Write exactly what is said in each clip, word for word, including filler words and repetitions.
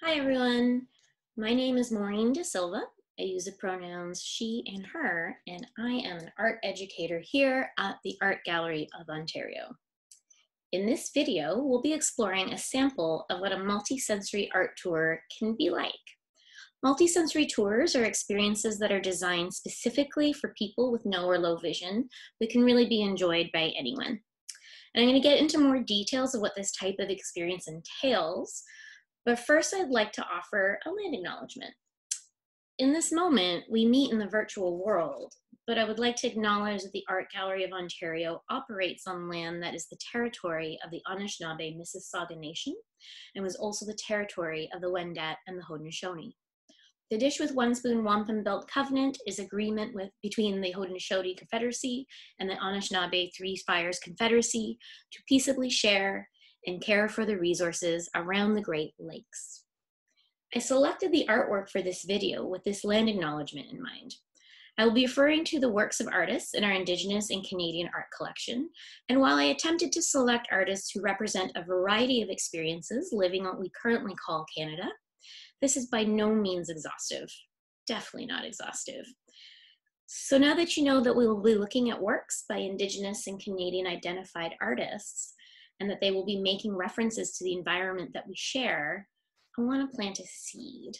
Hi everyone, my name is Maureen De Silva. I use the pronouns she and her, and I am an art educator here at the Art Gallery of Ontario. In this video, we'll be exploring a sample of what a multisensory art tour can be like. Multisensory tours are experiences that are designed specifically for people with no or low vision, but can really be enjoyed by anyone. And I'm going to get into more details of what this type of experience entails. But first, I'd like to offer a land acknowledgement. In this moment, we meet in the virtual world, but I would like to acknowledge that the Art Gallery of Ontario operates on land that is the territory of the Anishinaabe-Mississauga Nation and was also the territory of the Wendat and the Haudenosaunee. The Dish with One Spoon Wampum Belt Covenant is agreement with, between the Haudenosaunee Confederacy and the Anishinaabe Three Fires Confederacy to peaceably share and care for the resources around the Great Lakes. I selected the artwork for this video with this land acknowledgement in mind. I will be referring to the works of artists in our Indigenous and Canadian art collection, and while I attempted to select artists who represent a variety of experiences living on what we currently call Canada, this is by no means exhaustive, definitely not exhaustive. So now that you know that we will be looking at works by Indigenous and Canadian identified artists, and that they will be making references to the environment that we share, I want to plant a seed.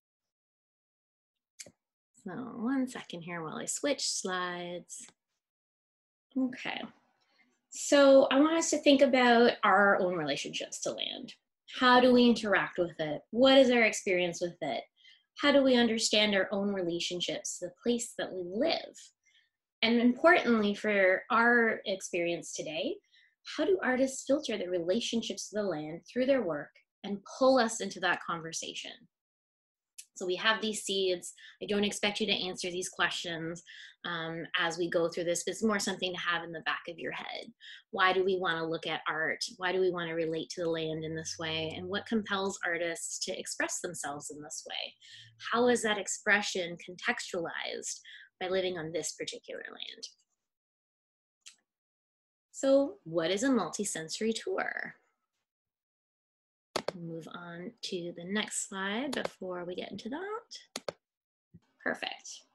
So one second here while I switch slides. Okay, so I want us to think about our own relationships to land. How do we interact with it? What is our experience with it? How do we understand our own relationships to the place that we live? And importantly for our experience today, how do artists filter their relationships to the land through their work and pull us into that conversation? So we have these seeds. I don't expect you to answer these questions um, as we go through this. It's more something to have in the back of your head. Why do we want to look at art? Why do we want to relate to the land in this way? And what compels artists to express themselves in this way? How is that expression contextualized by living on this particular land? So what is a multisensory tour? Move on to the next slide before we get into that. Perfect.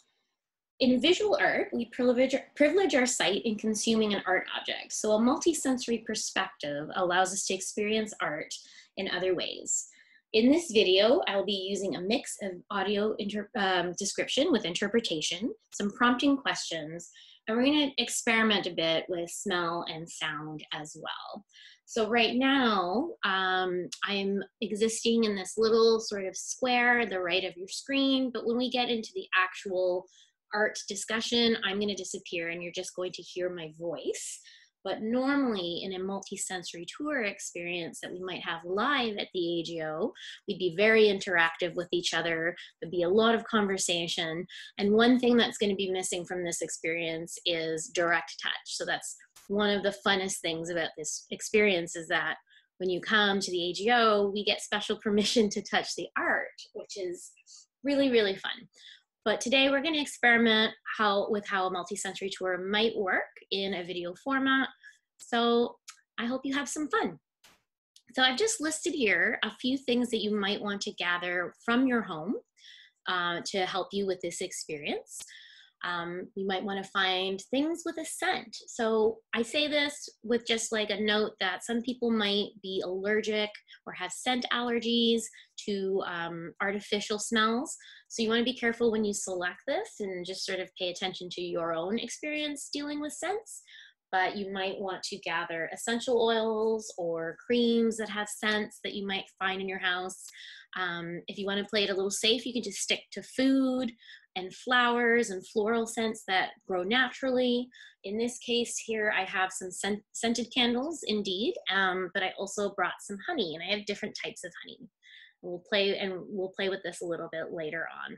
In visual art, we privilege, privilege our sight in consuming an art object. So a multisensory perspective allows us to experience art in other ways. In this video, I'll be using a mix of audio inter, um, description with interpretation, some prompting questions, and we're going to experiment a bit with smell and sound as well. So right now, um, I'm existing in this little sort of square, the right of your screen, but when we get into the actual art discussion, I'm going to disappear and you're just going to hear my voice. But normally in a multisensory tour experience that we might have live at the A G O, we'd be very interactive with each other. There'd be a lot of conversation. And one thing that's going to be missing from this experience is direct touch. So that's one of the funnest things about this experience is that when you come to the A G O, we get special permission to touch the art, which is really, really fun. But today we're going to experiment how, with how a multisensory tour might work in a video format. So I hope you have some fun. So I've just listed here a few things that you might want to gather from your home uh, to help you with this experience. Um, you might want to find things with a scent. So I say this with just like a note that some people might be allergic or have scent allergies to um, artificial smells. So you want to be careful when you select this and just sort of pay attention to your own experience dealing with scents. But you might want to gather essential oils or creams that have scents that you might find in your house. Um, if you want to play it a little safe, you can just stick to food and flowers and floral scents that grow naturally. In this case here, I have some scent scented candles indeed, um, but I also brought some honey, and I have different types of honey. We'll play and we'll play with this a little bit later on.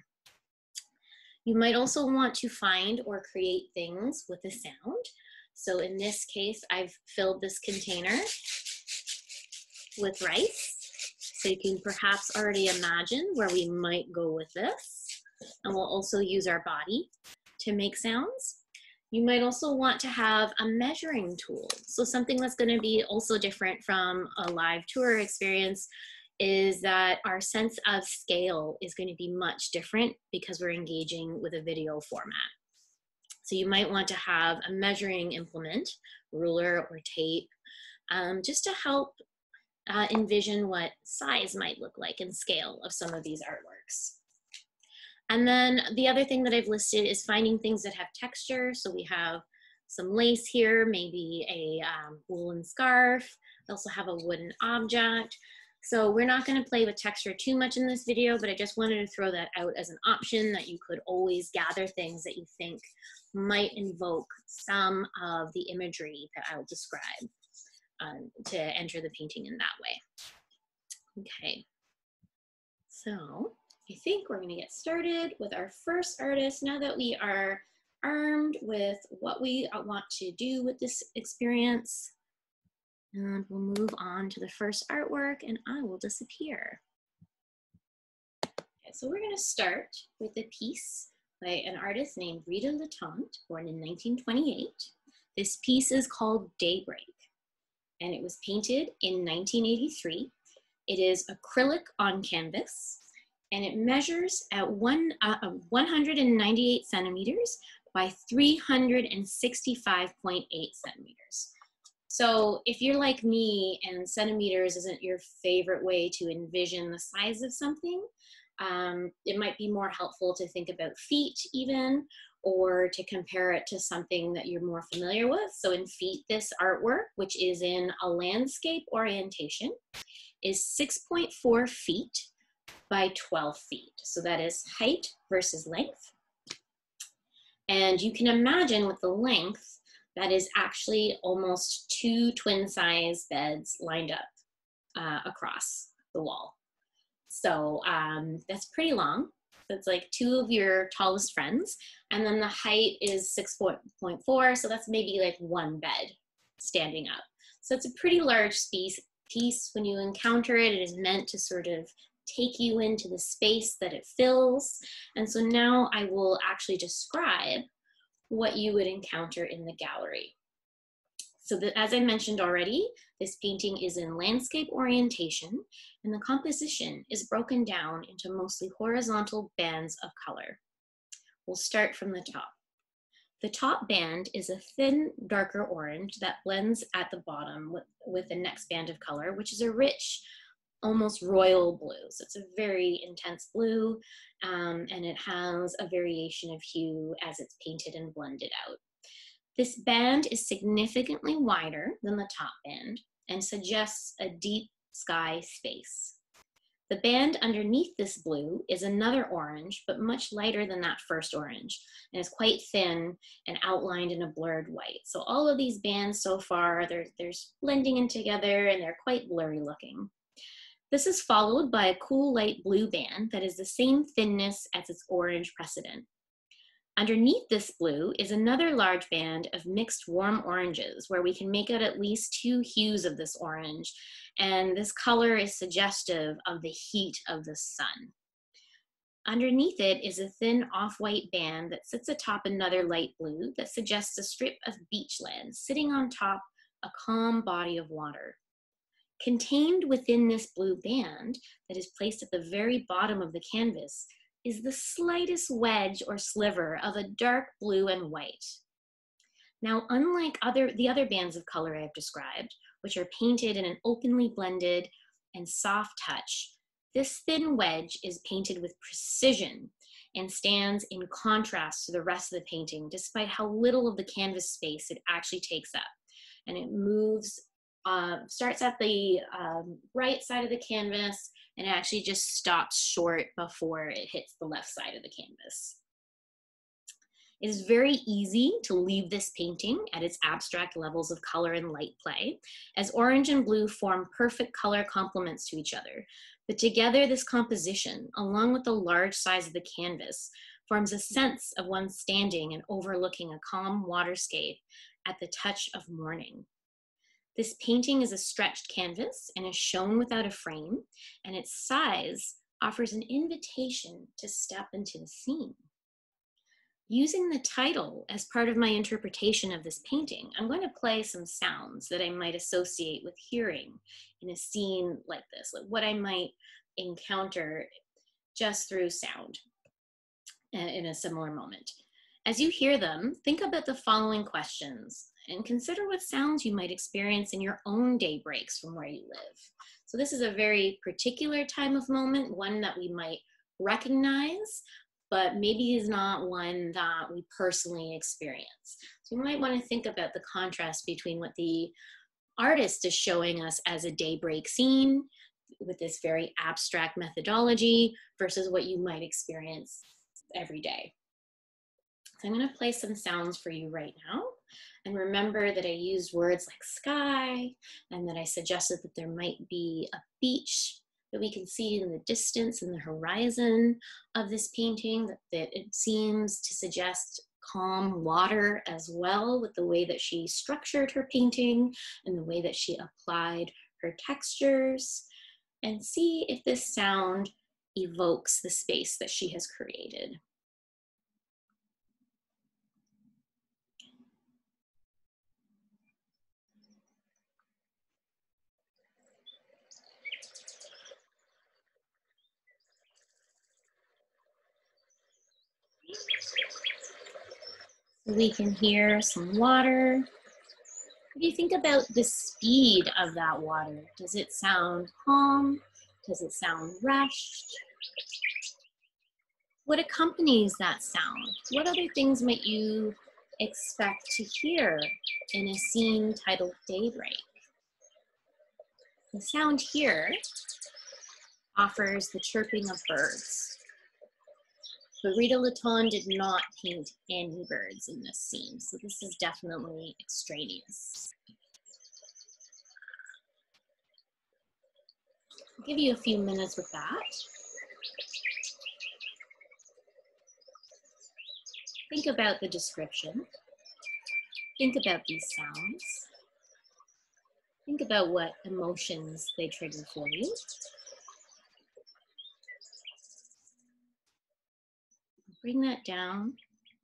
You might also want to find or create things with a sound. So in this case, I've filled this container with rice. So you can perhaps already imagine where we might go with this. And we'll also use our body to make sounds. You might also want to have a measuring tool. So something that's going to be also different from a live tour experience is that our sense of scale is going to be much different because we're engaging with a video format. So you might want to have a measuring implement, ruler or tape, um, just to help uh, envision what size might look like and scale of some of these artworks. And then the other thing that I've listed is finding things that have texture. So we have some lace here, maybe a um, woolen scarf. We also have a wooden object. So we're not going to play with texture too much in this video, but I just wanted to throw that out as an option that you could always gather things that you think might invoke some of the imagery that I'll describe um, to enter the painting in that way. Okay, so I think we're going to get started with our first artist now that we are armed with what we want to do with this experience. And we'll move on to the first artwork and I will disappear. Okay, so we're going to start with a piece by an artist named Rita Latente, born in nineteen twenty-eight. This piece is called Daybreak, and it was painted in nineteen eighty-three. It is acrylic on canvas, and it measures at one, uh, one hundred ninety-eight centimeters by three hundred sixty-five point eight centimeters. So if you're like me and centimeters isn't your favorite way to envision the size of something, um, it might be more helpful to think about feet even, or to compare it to something that you're more familiar with. So in feet, this artwork, which is in a landscape orientation, is six point four feet by twelve feet. So that is height versus length. And you can imagine with the length, that is actually almost two twin size beds lined up uh, across the wall. So um, that's pretty long. So it's like two of your tallest friends. And then the height is six point four. So that's maybe like one bed standing up. So it's a pretty large piece. piece. When you encounter it, it is meant to sort of take you into the space that it fills. And so now I will actually describe what you would encounter in the gallery. So that, as I mentioned already, this painting is in landscape orientation, and the composition is broken down into mostly horizontal bands of color. We'll start from the top. The top band is a thin, darker orange that blends at the bottom with, with the next band of color, which is a rich, almost royal blue. So it's a very intense blue, um, and it has a variation of hue as it's painted and blended out. This band is significantly wider than the top band and suggests a deep sky space. The band underneath this blue is another orange, but much lighter than that first orange, and is quite thin and outlined in a blurred white. So all of these bands so far, they're, they're blending in together and they're quite blurry looking. This is followed by a cool light blue band that is the same thinness as its orange precedent. Underneath this blue is another large band of mixed warm oranges where we can make out at least two hues of this orange, and this color is suggestive of the heat of the sun. Underneath it is a thin off-white band that sits atop another light blue that suggests a strip of beachland sitting on top a calm body of water. Contained within this blue band that is placed at the very bottom of the canvas is the slightest wedge or sliver of a dark blue and white. Now, unlike other, the other bands of color I've described, which are painted in an openly blended and soft touch, this thin wedge is painted with precision and stands in contrast to the rest of the painting, despite how little of the canvas space it actually takes up. And it moves Uh, starts at the um, right side of the canvas and actually just stops short before it hits the left side of the canvas. It is very easy to leave this painting at its abstract levels of color and light play, as orange and blue form perfect color complements to each other. But together, this composition, along with the large size of the canvas, forms a sense of one standing and overlooking a calm waterscape at the touch of morning. This painting is a stretched canvas and is shown without a frame, and its size offers an invitation to step into the scene. Using the title as part of my interpretation of this painting, I'm going to play some sounds that I might associate with hearing in a scene like this, like what I might encounter just through sound in a similar moment. As you hear them, think about the following questions and consider what sounds you might experience in your own day breaks from where you live. So this is a very particular time of moment, one that we might recognize, but maybe is not one that we personally experience. So you might want to think about the contrast between what the artist is showing us as a daybreak scene with this very abstract methodology versus what you might experience every day. So I'm going to play some sounds for you right now. And remember that I used words like sky, and that I suggested that there might be a beach that we can see in the distance, in the horizon of this painting, that, that it seems to suggest calm water as well, with the way that she structured her painting and the way that she applied her textures. And see if this sound evokes the space that she has created. We can hear some water. What do you think about the speed of that water? Does it sound calm? Does it sound rushed? What accompanies that sound? What other things might you expect to hear in a scene titled Daybreak? The sound here offers the chirping of birds. But Rita Letton did not paint any birds in this scene, so this is definitely extraneous. I'll give you a few minutes with that. Think about the description. Think about these sounds. Think about what emotions they trigger for you. Bring that down.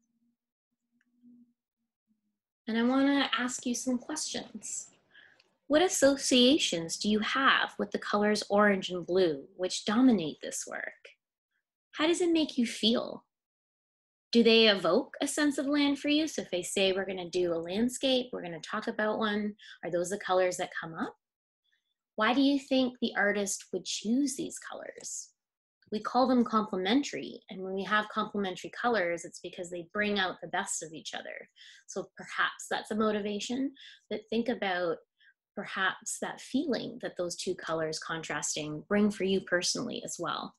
And I want to ask you some questions. What associations do you have with the colors orange and blue, which dominate this work? How does it make you feel? Do they evoke a sense of land for you? So if I say we're going to do a landscape, we're going to talk about one, are those the colors that come up? Why do you think the artist would choose these colors? We call them complementary, and when we have complementary colors, it's because they bring out the best of each other. So perhaps that's a motivation, but think about perhaps that feeling that those two colors contrasting bring for you personally as well.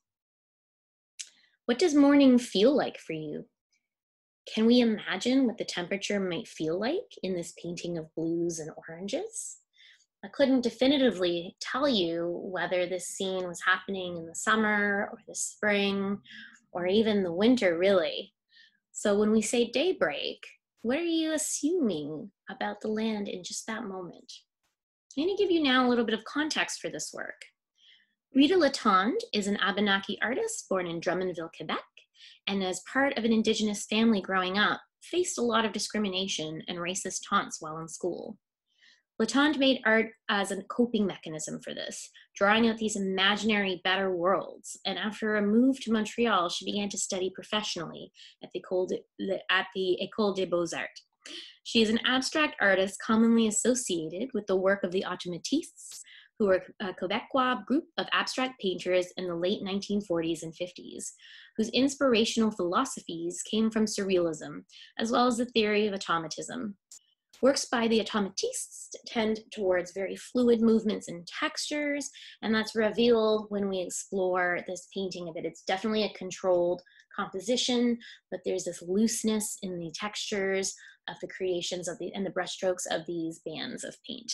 What does morning feel like for you? Can we imagine what the temperature might feel like in this painting of blues and oranges? I couldn't definitively tell you whether this scene was happening in the summer or the spring or even the winter, really. So when we say daybreak, what are you assuming about the land in just that moment? I'm going to give you now a little bit of context for this work. Rita Letton is an Abenaki artist born in Drummondville, Quebec, and as part of an Indigenous family growing up, faced a lot of discrimination and racist taunts while in school. Letton made art as a coping mechanism for this, drawing out these imaginary better worlds. And after a move to Montreal, she began to study professionally at the École, de, at the École des Beaux-Arts. She is an abstract artist commonly associated with the work of the Automatistes, who were a Quebecois group of abstract painters in the late nineteen forties and fifties, whose inspirational philosophies came from surrealism, as well as the theory of automatism. Works by the Automatistes tend towards very fluid movements and textures, and that's revealed when we explore this painting of it. It's definitely a controlled composition, but there's this looseness in the textures of the creations of the and the brushstrokes of these bands of paint.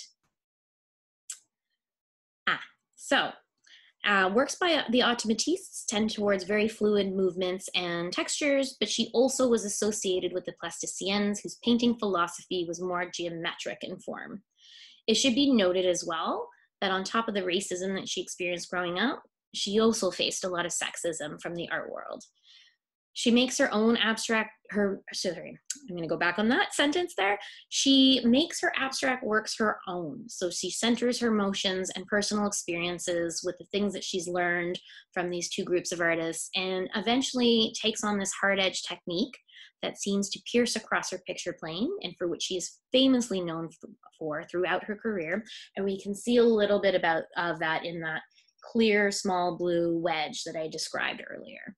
Ah, so uh, works by the Automatistes tend towards very fluid movements and textures, but she also was associated with the plasticiens, whose painting philosophy was more geometric in form. It should be noted as well that on top of the racism that she experienced growing up, she also faced a lot of sexism from the art world. She makes her own abstract, her, sorry, I'm gonna go back on that sentence there. She makes her abstract works her own. So she centers her emotions and personal experiences with the things that she's learned from these two groups of artists, and eventually takes on this hard edge technique that seems to pierce across her picture plane, and for which she is famously known for throughout her career. And we can see a little bit about of that in that clear small blue wedge that I described earlier.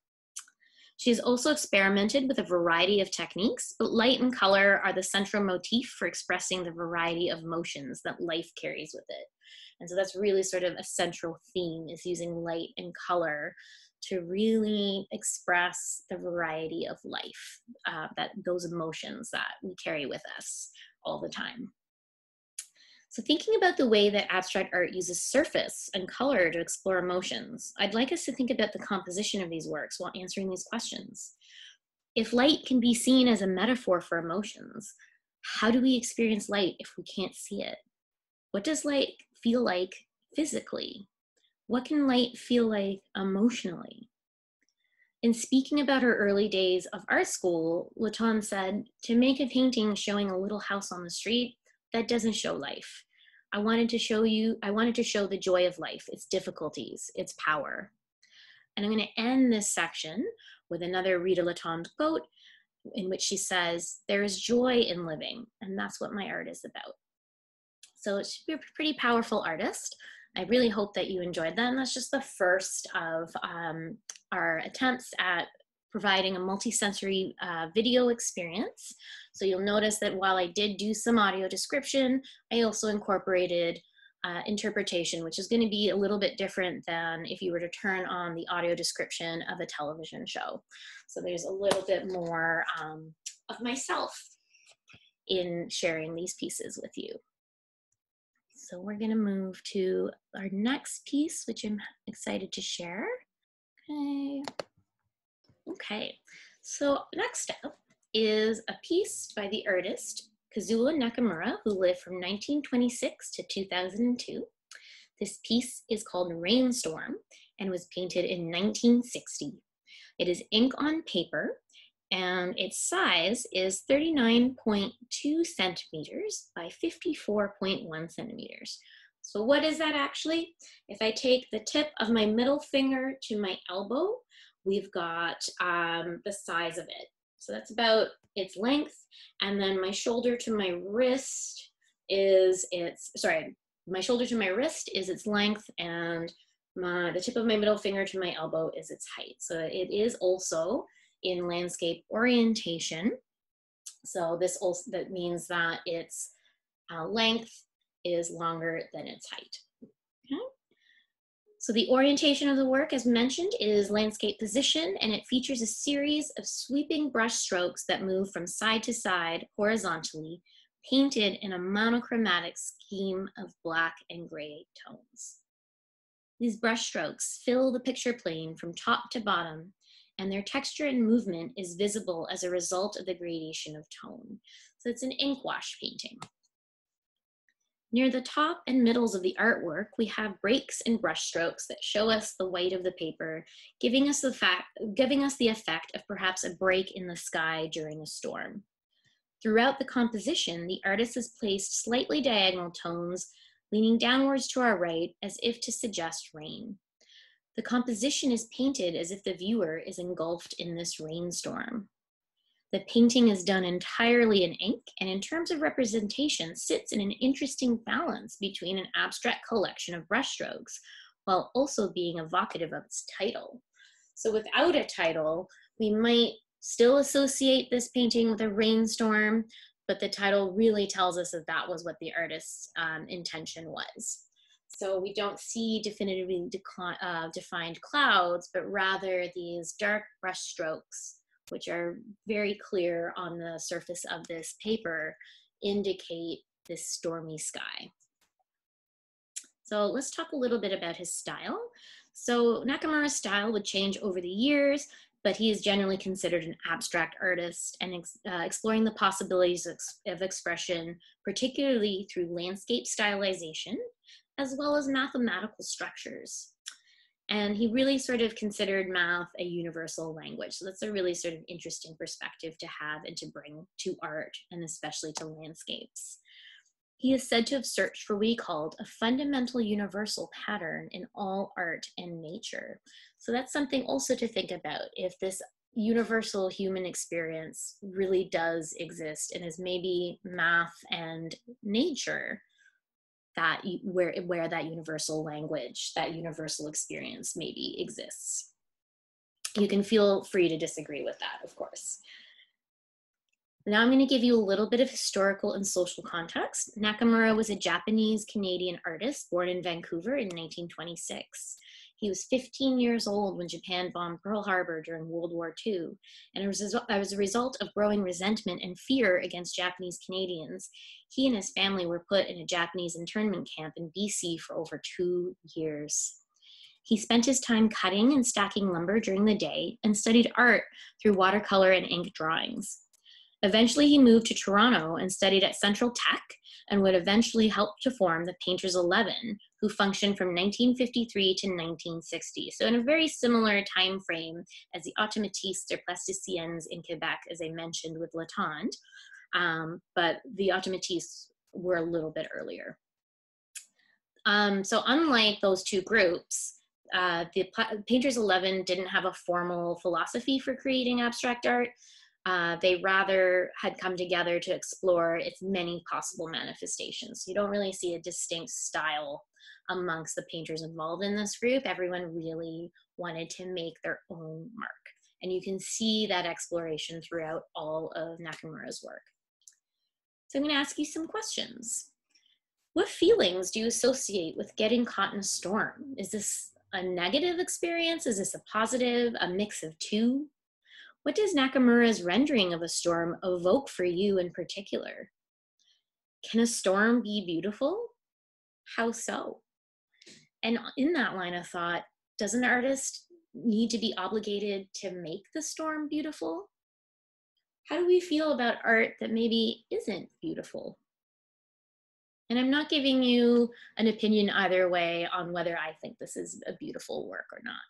She has also experimented with a variety of techniques, but light and color are the central motif for expressing the variety of emotions that life carries with it. And so that's really sort of a central theme, is using light and color to really express the variety of life, uh, that those emotions that we carry with us all the time. So thinking about the way that abstract art uses surface and color to explore emotions, I'd like us to think about the composition of these works while answering these questions. If light can be seen as a metaphor for emotions, how do we experience light if we can't see it? What does light feel like physically? What can light feel like emotionally? In speaking about her early days of art school, Laton said, "To make a painting showing a little house on the street, that doesn't show life. I wanted to show you, I wanted to show the joy of life, its difficulties, its power." And I'm going to end this section with another Rita Laton quote in which she says, "There is joy in living, and that's what my art is about." So she's a pretty powerful artist. I really hope that you enjoyed that. And that's just the first of um, our attempts at providing a multisensory uh, video experience. So you'll notice that while I did do some audio description, I also incorporated uh, interpretation, which is going to be a little bit different than if you were to turn on the audio description of a television show. So there's a little bit more um, of myself in sharing these pieces with you. So we're going to move to our next piece, which I'm excited to share. Okay. Okay, so next up is a piece by the artist Kazuo Nakamura, who lived from nineteen twenty-six to two thousand two. This piece is called Rainstorm and was painted in nineteen sixty. It is ink on paper, and its size is thirty-nine point two centimeters by fifty-four point one centimeters. So what is that actually? If I take the tip of my middle finger to my elbow, we've got um, the size of it. So that's about its length. And then my shoulder to my wrist is its, sorry, my shoulder to my wrist is its length, and my, the tip of my middle finger to my elbow is its height. So it is also in landscape orientation. So this also, that means that its uh, length is longer than its height. Okay. So the orientation of the work, as mentioned, is landscape position, and it features a series of sweeping brush strokes that move from side to side horizontally, painted in a monochromatic scheme of black and gray tones. These brush strokes fill the picture plane from top to bottom, and their texture and movement is visible as a result of the gradation of tone. So it's an ink wash painting. Near the top and middles of the artwork, we have breaks and brush strokes that show us the white of the paper, giving us the fact, giving us the effect of perhaps a break in the sky during a storm. Throughout the composition, the artist has placed slightly diagonal tones leaning downwards to our right as if to suggest rain. The composition is painted as if the viewer is engulfed in this rainstorm. The painting is done entirely in ink, and in terms of representation, sits in an interesting balance between an abstract collection of brushstrokes while also being evocative of its title. So without a title, we might still associate this painting with a rainstorm, but the title really tells us that that was what the artist's um, intention was. So we don't see definitively uh, defined clouds, but rather these dark brush strokes, which are very clear on the surface of this paper, indicate this stormy sky. So let's talk a little bit about his style. So Nakamura's style would change over the years, but he is generally considered an abstract artist and ex uh, exploring the possibilities of, of expression, particularly through landscape stylization, as well as mathematical structures. And he really sort of considered math a universal language. So that's a really sort of interesting perspective to have and to bring to art, and especially to landscapes. He is said to have searched for what he called a fundamental universal pattern in all art and nature. So that's something also to think about, if this universal human experience really does exist and is maybe math and nature, that where, where that universal language, that universal experience maybe exists. You can feel free to disagree with that, of course. Now I'm going to give you a little bit of historical and social context. Nakamura was a Japanese-Canadian artist born in Vancouver in nineteen twenty-six. He was fifteen years old when Japan bombed Pearl Harbor during World War Two, and as a result of growing resentment and fear against Japanese Canadians, he and his family were put in a Japanese internment camp in B C for over two years. He spent his time cutting and stacking lumber during the day and studied art through watercolor and ink drawings. Eventually, he moved to Toronto and studied at Central Tech, and would eventually help to form the Painters eleven, who functioned from nineteen fifty-three to nineteen sixty. So in a very similar time frame as the Automatistes or Plasticiens in Quebec, as I mentioned with Latente, um, but the Automatistes were a little bit earlier. Um, so unlike those two groups, uh, the Painters eleven didn't have a formal philosophy for creating abstract art. Uh, they rather had come together to explore its many possible manifestations. You don't really see a distinct style amongst the painters involved in this group. Everyone really wanted to make their own mark. And you can see that exploration throughout all of Nakamura's work. So I'm going to ask you some questions. What feelings do you associate with getting caught in a storm? Is this a negative experience? Is this a positive, a mix of two? What does Nakamura's rendering of a storm evoke for you in particular? Can a storm be beautiful? How so? And in that line of thought, does an artist need to be obligated to make the storm beautiful? How do we feel about art that maybe isn't beautiful? And I'm not giving you an opinion either way on whether I think this is a beautiful work or not.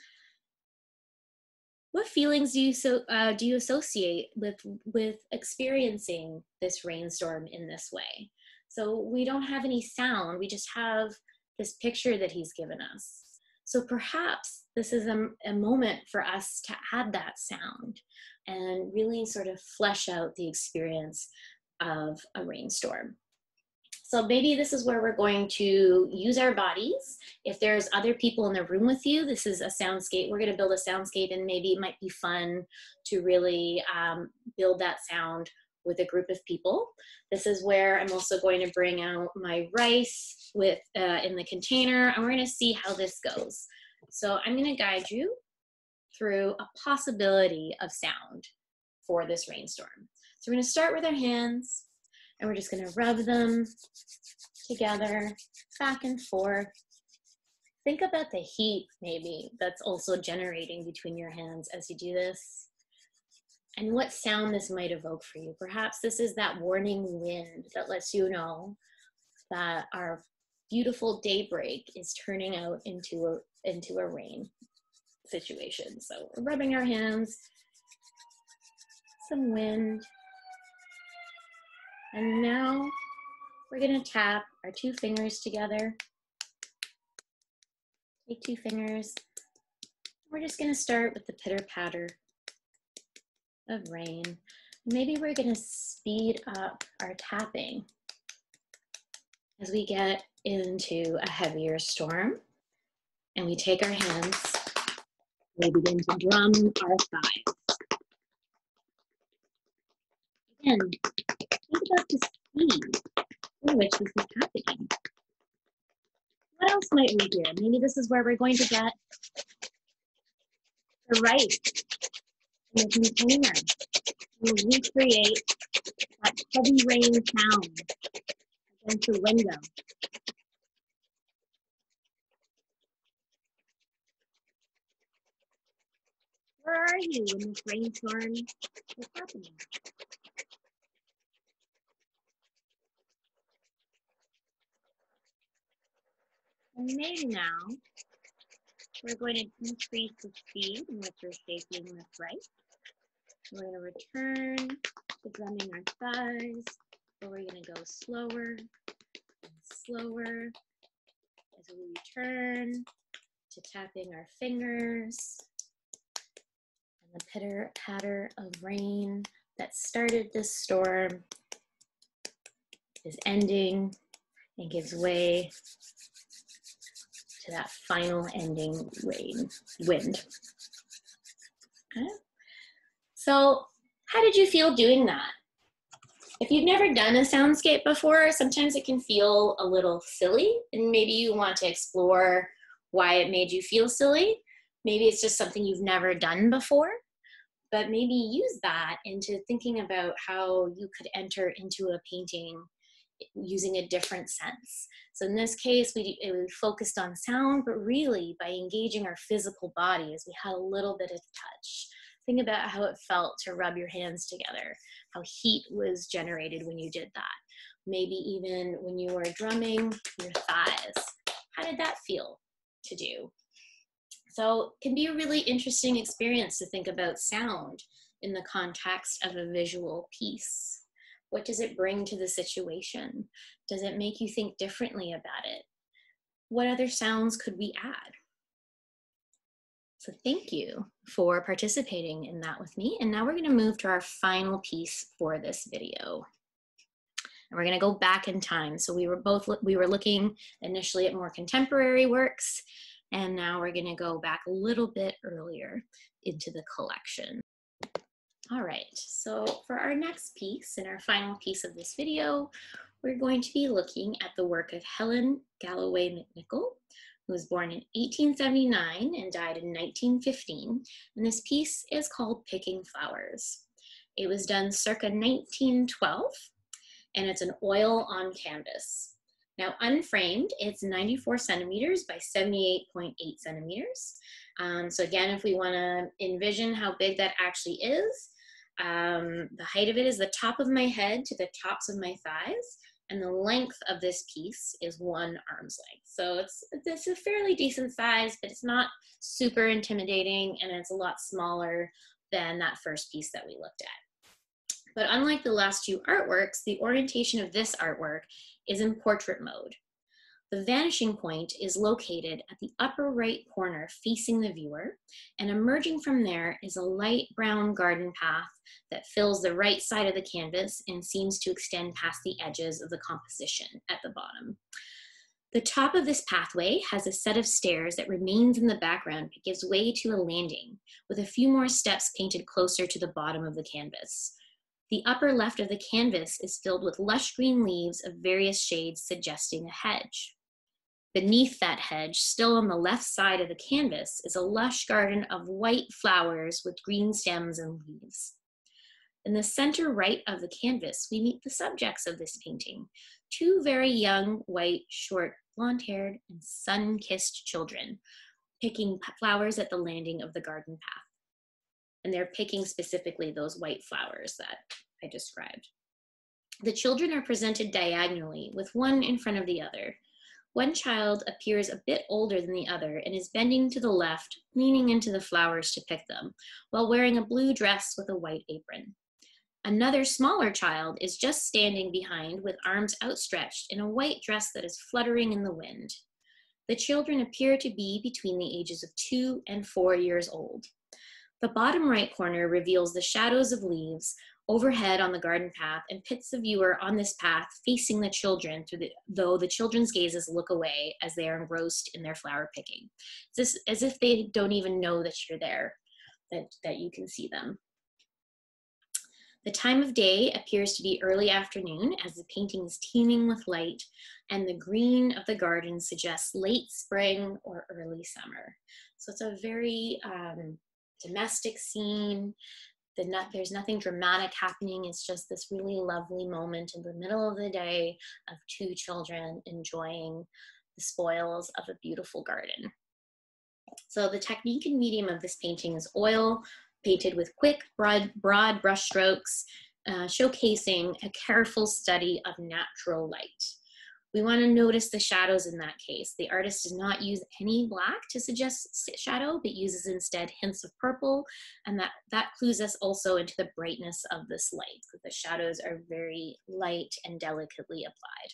What feelings do you, so, uh, do you associate with, with experiencing this rainstorm in this way? So we don't have any sound, we just have this picture that he's given us. So perhaps this is a, a moment for us to add that sound and really sort of flesh out the experience of a rainstorm. So maybe this is where we're going to use our bodies. If there's other people in the room with you, this is a soundscape. We're going to build a soundscape, and maybe it might be fun to really um, build that sound with a group of people. This is where I'm also going to bring out my rice with uh, in the container, and we're going to see how this goes. So I'm going to guide you through a possibility of sound for this rainstorm. So we're going to start with our hands. And we're just going to rub them together, back and forth. Think about the heat, maybe, that's also generating between your hands as you do this. And what sound this might evoke for you. Perhaps this is that warning wind that lets you know that our beautiful daybreak is turning out into a, into a rain situation. So we're rubbing our hands, some wind. And now we're going to tap our two fingers together. Take two fingers. We're just going to start with the pitter-patter of rain. Maybe we're going to speed up our tapping as we get into a heavier storm. And we take our hands, we begin to drum our thighs. Again, think about the speed in which this is happening. What else might we hear? Maybe this is where we're going to get the rice in the container. We'll recreate that heavy rain sound against the window. Where are you when this rainstorm is happening? And maybe now we're going to increase the speed in which we're shaking this right. We're going to return to drumming our thighs, but we're going to go slower and slower as we return to tapping our fingers. And the pitter patter of rain that started this storm is ending and gives way to that final ending rain, wind. Okay. So how did you feel doing that? If you've never done a soundscape before, sometimes it can feel a little silly, and maybe you want to explore why it made you feel silly. Maybe it's just something you've never done before, but maybe use that into thinking about how you could enter into a painting using a different sense. So in this case, we, we focused on sound, but really by engaging our physical bodies, we had a little bit of touch. Think about how it felt to rub your hands together, how heat was generated when you did that. Maybe even when you were drumming your thighs. How did that feel to do? So it can be a really interesting experience to think about sound in the context of a visual piece. What does it bring to the situation? Does it make you think differently about it? What other sounds could we add? So thank you for participating in that with me. And now we're going to move to our final piece for this video. And we're going to go back in time. So we were both, we were looking initially at more contemporary works, and now we're going to go back a little bit earlier into the collection. All right, so for our next piece and our final piece of this video, we're going to be looking at the work of Helen Galloway McNichol, who was born in eighteen seventy-nine and died in nineteen fifteen. And this piece is called Picking Flowers. It was done circa nineteen twelve, and it's an oil on canvas. Now, unframed, it's ninety-four centimeters by seventy-eight point eight centimeters. Um, so again, if we want to envision how big that actually is, um, the height of it is the top of my head to the tops of my thighs, and the length of this piece is one arm's length. So it's, it's a fairly decent size, but it's not super intimidating, and it's a lot smaller than that first piece that we looked at. But unlike the last two artworks, the orientation of this artwork is in portrait mode. The vanishing point is located at the upper right corner facing the viewer, and emerging from there is a light brown garden path that fills the right side of the canvas and seems to extend past the edges of the composition at the bottom. The top of this pathway has a set of stairs that remains in the background but gives way to a landing, with a few more steps painted closer to the bottom of the canvas. The upper left of the canvas is filled with lush green leaves of various shades, suggesting a hedge. Beneath that hedge, still on the left side of the canvas, is a lush garden of white flowers with green stems and leaves. In the center right of the canvas, we meet the subjects of this painting, two very young, white, short, blonde-haired, and sun-kissed children, picking flowers at the landing of the garden path. And they're picking specifically those white flowers that I described. The children are presented diagonally, with one in front of the other. One child appears a bit older than the other and is bending to the left, leaning into the flowers to pick them, while wearing a blue dress with a white apron. Another smaller child is just standing behind with arms outstretched in a white dress that is fluttering in the wind. The children appear to be between the ages of two and four years old. The bottom right corner reveals the shadows of leaves overhead on the garden path and pits the viewer on this path facing the children, through the, though the children's gazes look away as they are engrossed in their flower picking. It's just as if they don't even know that you're there, that, that you can see them. The time of day appears to be early afternoon, as the painting is teeming with light, and the green of the garden suggests late spring or early summer. So it's a very um, domestic scene. The not, there's nothing dramatic happening. It's just this really lovely moment in the middle of the day of two children enjoying the spoils of a beautiful garden. So the technique and medium of this painting is oil, painted with quick, broad, broad brush strokes, uh, showcasing a careful study of natural light. We want to notice the shadows in that case. The artist does not use any black to suggest shadow, but uses instead hints of purple, and that, that clues us also into the brightness of this light, because the shadows are very light and delicately applied.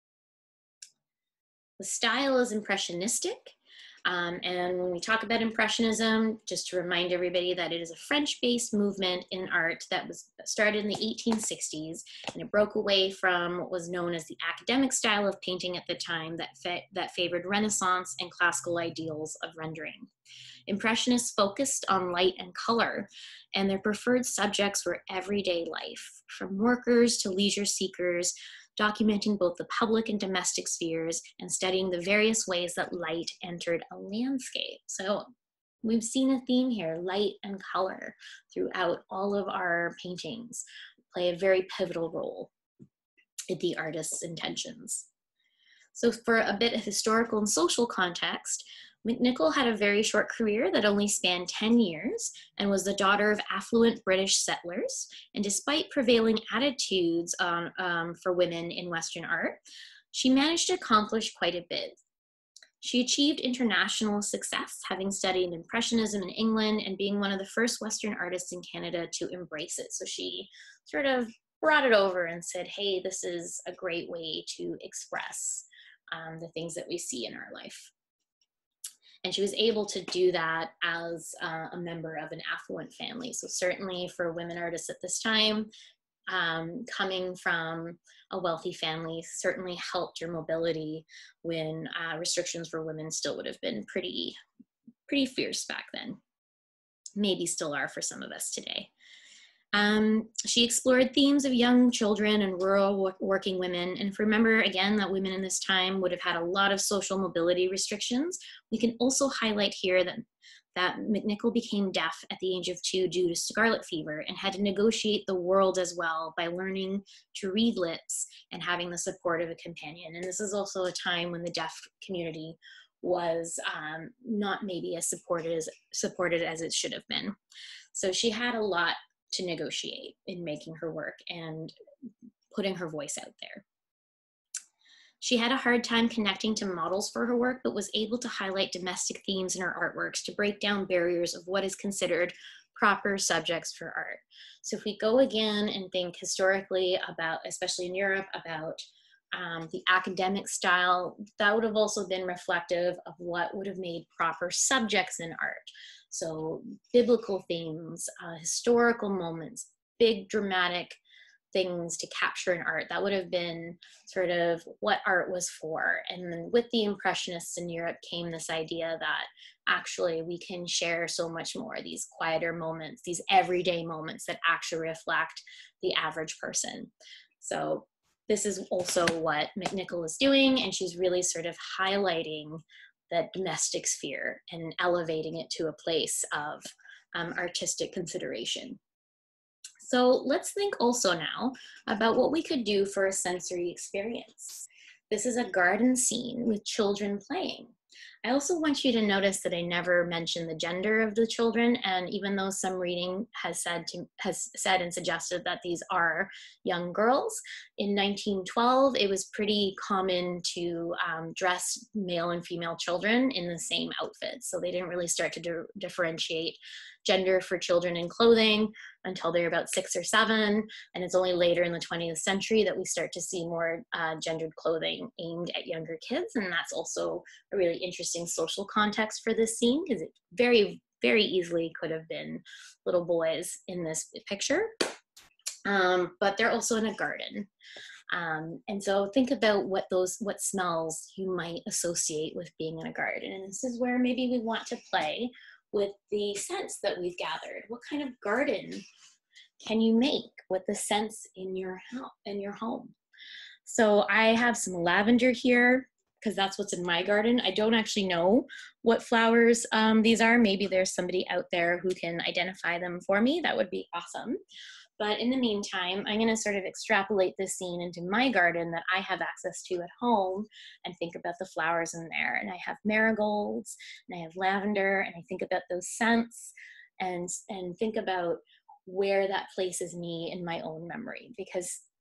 The style is impressionistic. Um, and when we talk about Impressionism, just to remind everybody that it is a French-based movement in art that was started in the eighteen sixties, and it broke away from what was known as the academic style of painting at the time that, fa that favored Renaissance and classical ideals of rendering. Impressionists focused on light and color, and their preferred subjects were everyday life, from workers to leisure seekers, documenting both the public and domestic spheres and studying the various ways that light entered a landscape. So we've seen a theme here, light and color, throughout all of our paintings play a very pivotal role in the artist's intentions. So for a bit of historical and social context, McNichol had a very short career that only spanned ten years and was the daughter of affluent British settlers. And despite prevailing attitudes on, um, for women in Western art, she managed to accomplish quite a bit. She achieved international success, having studied Impressionism in England and being one of the first Western artists in Canada to embrace it. So she sort of brought it over and said, hey, this is a great way to express um, the things that we see in our life. And she was able to do that as uh, a member of an affluent family. So certainly for women artists at this time, um, coming from a wealthy family certainly helped your mobility when uh, restrictions for women still would have been pretty, pretty fierce back then. Maybe still are for some of us today. Um, she explored themes of young children and rural working women. And if we remember again that women in this time would have had a lot of social mobility restrictions, we can also highlight here that, that McNichol became deaf at the age of two due to scarlet fever and had to negotiate the world as well by learning to read lips and having the support of a companion. And this is also a time when the deaf community was um, not maybe as supported as, supported as it should have been. So she had a lot to negotiate in making her work and putting her voice out there. She had a hard time connecting to models for her work, but was able to highlight domestic themes in her artworks to break down barriers of what is considered proper subjects for art. So if we go again and think historically about, especially in Europe, about um, the academic style, that would have also been reflective of what would have made proper subjects in art. So biblical themes, uh, historical moments, big dramatic things to capture in art. That would have been sort of what art was for. And then with the Impressionists in Europe came this idea that actually we can share so much more, these quieter moments, these everyday moments that actually reflect the average person. So this is also what McNichol is doing, and she's really sort of highlighting that domestic sphere and elevating it to a place of um, artistic consideration. So let's think also now about what we could do for a sensory experience. This is a garden scene with children playing. I also want you to notice that I never mentioned the gender of the children, and even though some reading has said to, has said and suggested that these are young girls, in nineteen twelve it was pretty common to um, dress male and female children in the same outfits, so they didn't really start to di differentiate gender for children in clothing until they're about six or seven, and it's only later in the twentieth century that we start to see more uh, gendered clothing aimed at younger kids, and that's also a really interesting social context for this scene because it very, very easily could have been little boys in this picture, um, but they're also in a garden. Um, and so think about what those, what smells you might associate with being in a garden, and this is where maybe we want to play with the scents that we've gathered. What kind of garden can you make with the scents in your house, in your home? So I have some lavender here because that's what's in my garden. I don't actually know what flowers um, these are. Maybe there's somebody out there who can identify them for me. That would be awesome. But in the meantime, I'm gonna sort of extrapolate this scene into my garden that I have access to at home and think about the flowers in there. And I have marigolds and I have lavender, and I think about those scents and, and think about where that places me in my own memory. Because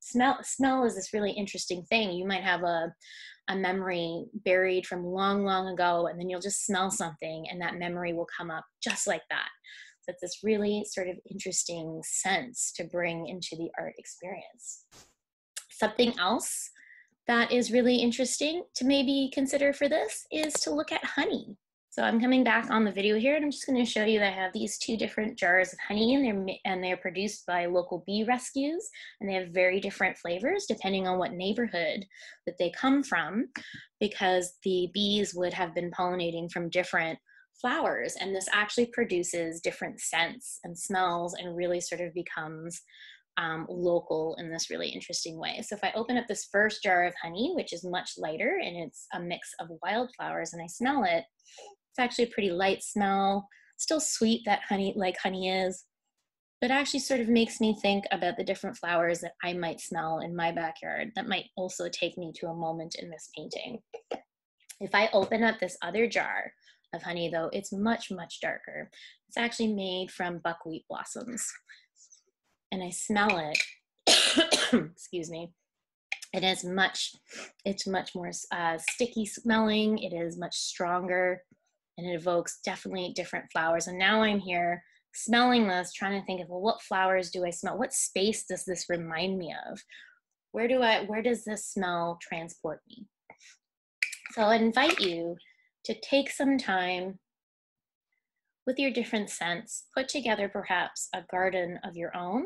smell, smell is this really interesting thing. You might have a, a memory buried from long, long ago, and then you'll just smell something and that memory will come up just like that. So it's this really sort of interesting sense to bring into the art experience. Something else that is really interesting to maybe consider for this is to look at honey. So I'm coming back on the video here, and I'm just going to show you that I have these two different jars of honey, and they're, and they're produced by local bee rescues, and they have very different flavors depending on what neighborhood that they come from, because the bees would have been pollinating from different flowers, and this actually produces different scents and smells and really sort of becomes um, local in this really interesting way. So if I open up this first jar of honey, which is much lighter and it's a mix of wildflowers, and I smell it, it's actually a pretty light smell, still sweet that honey, like honey is, but actually sort of makes me think about the different flowers that I might smell in my backyard that might also take me to a moment in this painting. If I open up this other jar of honey though, it's much, much darker. It's actually made from buckwheat blossoms. And I smell it, excuse me, it is much, it's much more uh, sticky smelling, it is much stronger, and it evokes definitely different flowers. And now I'm here smelling this, trying to think of, well, what flowers do I smell? What space does this remind me of? Where do I, where does this smell transport me? So I invite you to take some time with your different scents, put together perhaps a garden of your own,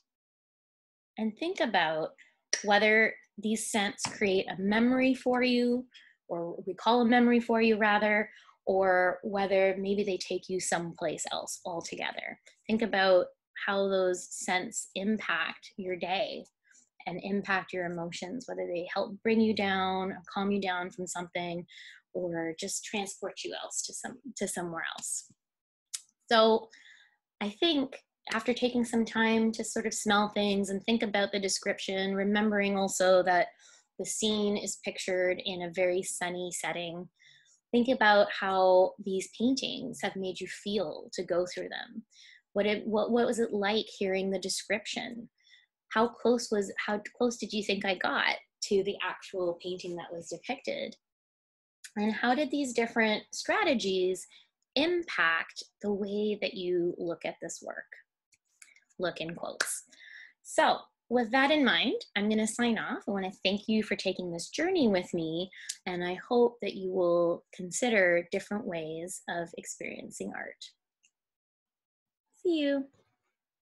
and think about whether these scents create a memory for you, or recall a memory for you rather, or whether maybe they take you someplace else altogether. Think about how those scents impact your day and impact your emotions, whether they help bring you down or calm you down from something, or just transport you else to some to somewhere else. So I think after taking some time to sort of smell things and think about the description, remembering also that the scene is pictured in a very sunny setting, think about how these paintings have made you feel to go through them. What, it, what, what was it like hearing the description? How close was, how close did you think I got to the actual painting that was depicted? And how did these different strategies impact the way that you look at this work? Look in quotes. So with that in mind, I'm going to sign off. I want to thank you for taking this journey with me, and I hope that you will consider different ways of experiencing art. See you.